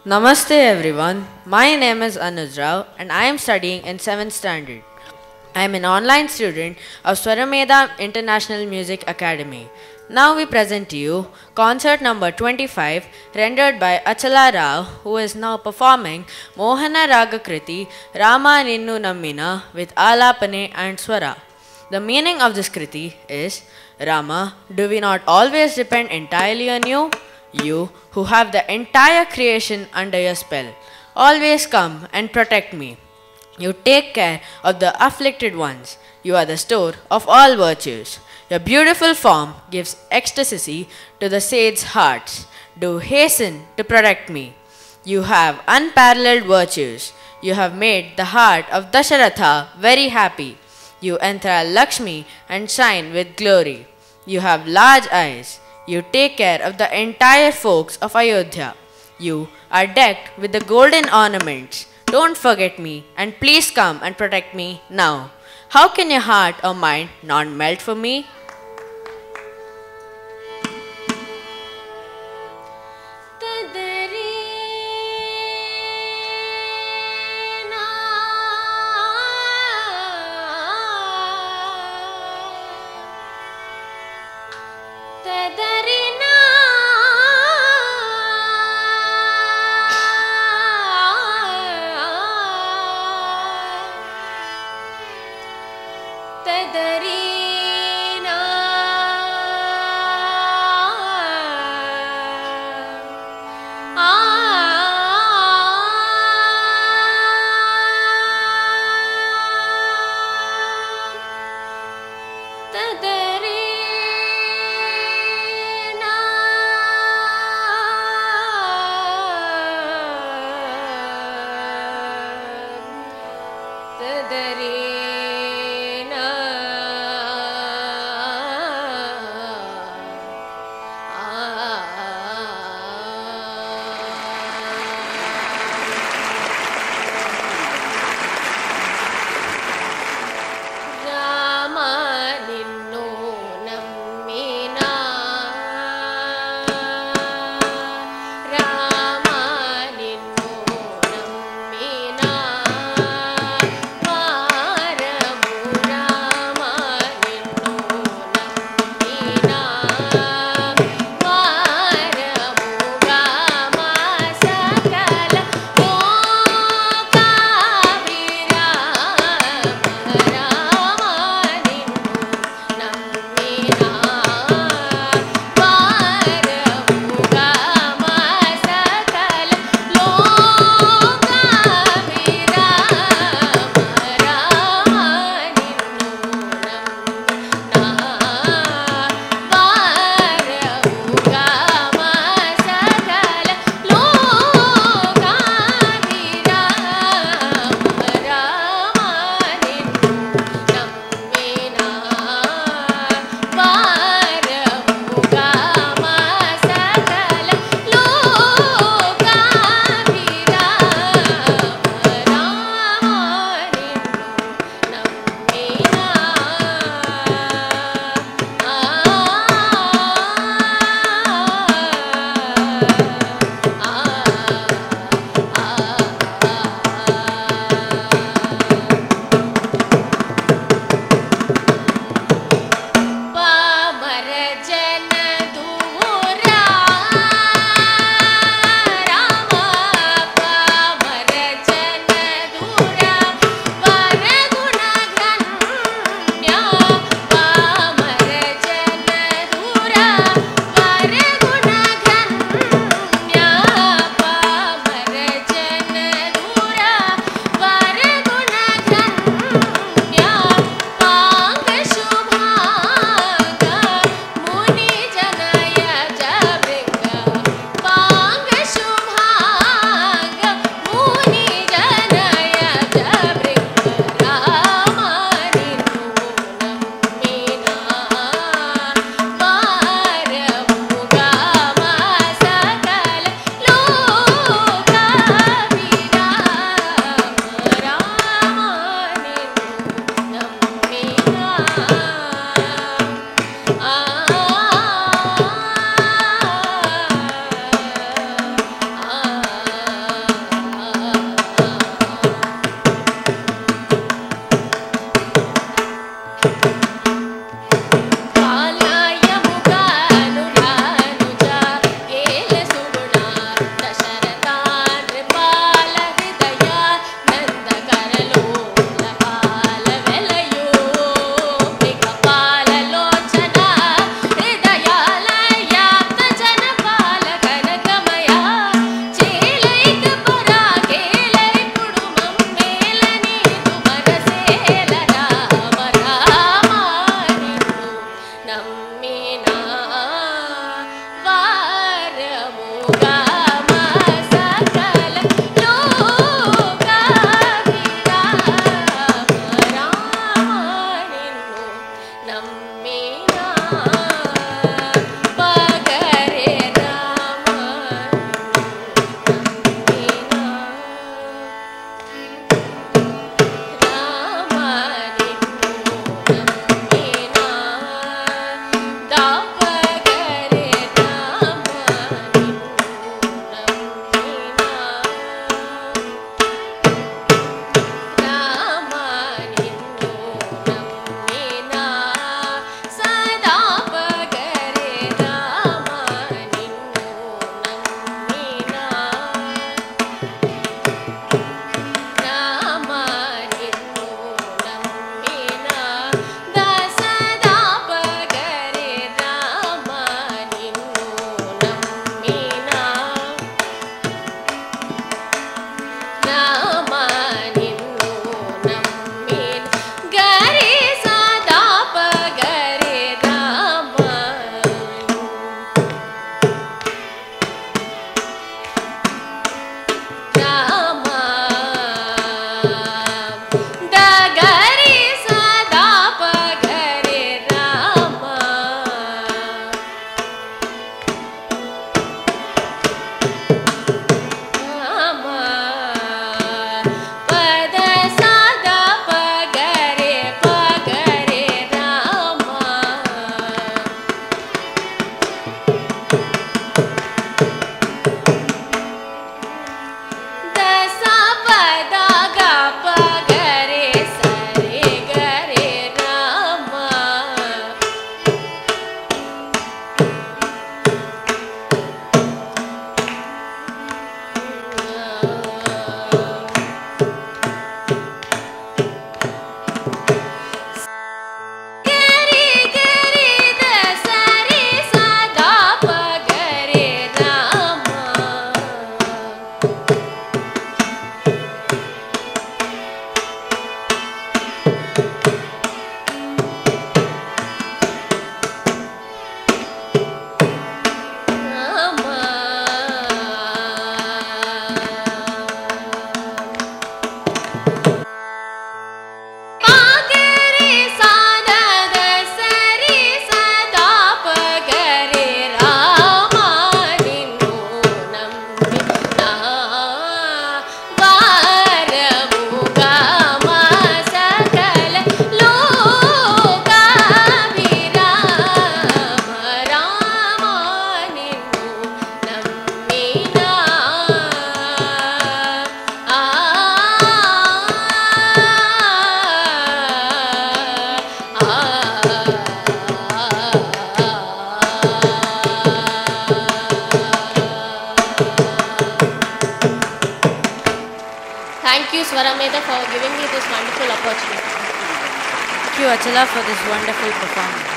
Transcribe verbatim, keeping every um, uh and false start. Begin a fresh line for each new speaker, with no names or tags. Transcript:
Namaste everyone. My name is Anuj Rao and I am studying in seventh standard. I am an online student of Swaramedha International Music Academy. Now we present to you concert number twenty-five rendered by Achala Rao, who is now performing Mohana Ragakriti Rama Ninnu Nammina with Alapane and Swara. The meaning of this kriti is, Rama, do we not always depend entirely on you? You who have the entire creation under your spell, always come and protect me. You take care of the afflicted ones. You are the store of all virtues. Your beautiful form gives ecstasy to the sage's hearts. Do hasten to protect me. You have unparalleled virtues. You have made the heart of Dasharatha very happy. You enthrall Lakshmi and shine with glory. You have large eyes. You take care of the entire folks of Ayodhya. You are decked with the golden ornaments. Don't forget me and please come and protect me now. How can your heart or mind not melt for me?
Thank you, Swaramedha, for giving me this wonderful opportunity.
Thank you, Achala, for this wonderful performance.